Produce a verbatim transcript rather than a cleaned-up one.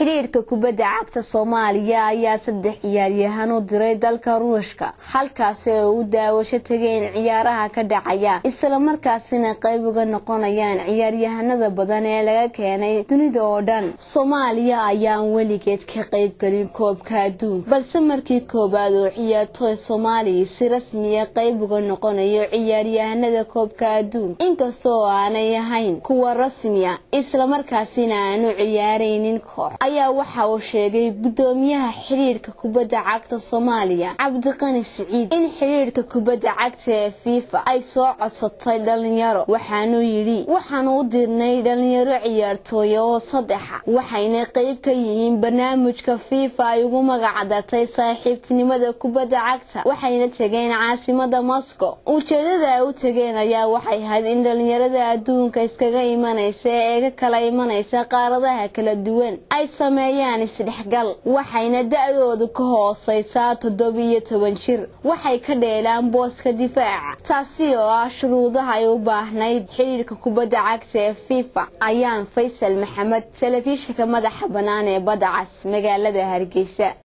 xiriirka kubadda cagta Soomaaliya ayaa saddex ciyaaryahan u diray dalka Ruushka halkaas oo uu daawasho tageen ciyaaraha ka dhacaya isla markaasina qayb uga noqonayaan ciyaaryahanada badan ee laga keenay dunida oo dhan. Soomaaliya ayaa weligeed ka qayb galin koobka adduunka balse markii koobaad oo ciyaartoy Soomaali si rasmi ah qayb uga noqonayo ciyaaryahanada koobka adduunka inkastoo aanay ahayn kuwa rasmi ah isla markaasina aanu ciyaaraynin koox ayaa waxa uu sheegay gudoomiyaha xiriirka kubadda cagta Soomaaliya Cabdiqani Siciid in xiriirka kubadda cagta ee FIFA ay soo codsatay dhalinyaro waxaanu yiri waxaan u dirnay dhalinyaro ciyaartooy oo saddex waxayna qayb ka yihiin barnaamijka FIFA ay ugu magacaabatay saaxiibtinimada kubadda cagta waxayna tageen caasimadda Moscow. Ujeedada ay u tageen ayaa waxay ahayd in dhalinyarada adduunka iskaga imanaysa ee ka kala imanaysa qaaradaha kala duwan ay sameeyaan isdhexgal waxayna da'doodu ka hooseysaa toddoba iyo toban jir waxay ka dheelaan booska difaaca taasi oo ah shuruudaha ay u baahnayd xiriirka kubadda cagta ee FIFA. Ayaan Faysal Maxamed, telefishinka madaxa bannaan ee Badda Cas, magaalada Hargeysa.